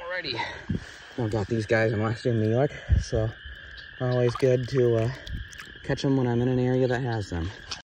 Alrighty. I've got these guys in Western New York, so always good to catch them when I'm in an area that has them.